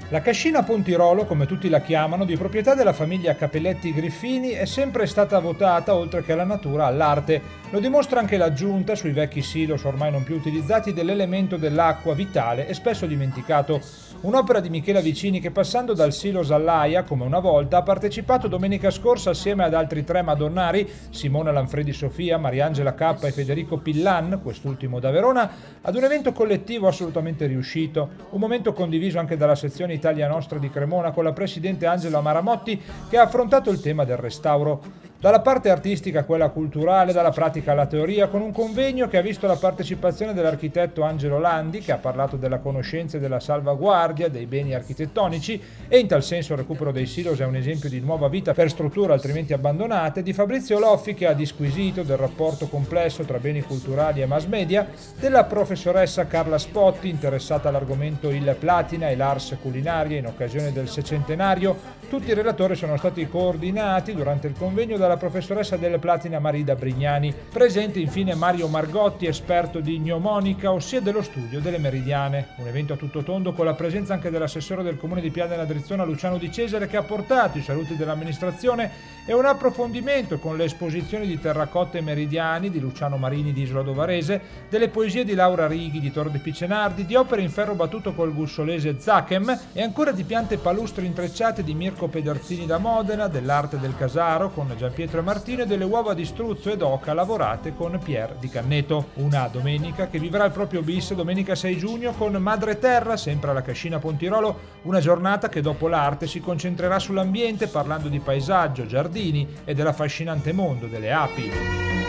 La cascina Pontirolo, come tutti la chiamano, di proprietà della famiglia Capelletti Griffini, è sempre stata votata, oltre che alla natura, all'arte. Lo dimostra anche l'aggiunta sui vecchi silos ormai non più utilizzati dell'elemento dell'acqua vitale e spesso dimenticato. Un'opera di Michela Vicini che, passando dal silos all'Aia, come una volta, ha partecipato domenica scorsa assieme ad altri 3 madonnari, Simona Lanfredi Sofia, Mariangela Cappa e Federico Pillan, quest'ultimo da Verona, ad un evento collettivo assolutamente riuscito. Un momento condiviso anche dalla sezione Italia Nostra di Cremona con la presidente Angela Maramotti, che ha affrontato il tema del restauro. Dalla parte artistica a quella culturale, dalla pratica alla teoria, con un convegno che ha visto la partecipazione dell'architetto Angelo Landi, che ha parlato della conoscenza e della salvaguardia dei beni architettonici, e in tal senso il recupero dei silos è un esempio di nuova vita per strutture altrimenti abbandonate, di Fabrizio Loffi, che ha disquisito del rapporto complesso tra beni culturali e mass media, della professoressa Carla Spotti, interessata all'argomento il Platina e l'Ars culinaria in occasione del 600°. Tutti i relatori sono stati coordinati durante il convegno dalla professoressa del Platina Marida Brignani. Presente infine Mario Margotti, esperto di gnomonica, ossia dello studio delle meridiane. Un evento a tutto tondo con la presenza anche dell'assessore del comune di Piana Drizzona Luciano Di Cesare, che ha portato i saluti dell'amministrazione e un approfondimento con le esposizioni di terracotte meridiani di Luciano Marini di Isola Dovarese, delle poesie di Laura Righi di Torre de Picenardi, di opere in ferro battuto col gussolese Zachem e ancora di piante palustri intrecciate di Mirko Pederzini da Modena, dell'arte del Casaro con Gianpietro e Martino e delle uova di struzzo ed oca lavorate con Pier di Canneto. Una domenica che vivrà il proprio bis domenica 6 giugno con Madre Terra, sempre alla Cascina Pontirolo, una giornata che dopo l'arte si concentrerà sull'ambiente parlando di paesaggio, giardini e dell'affascinante mondo delle api.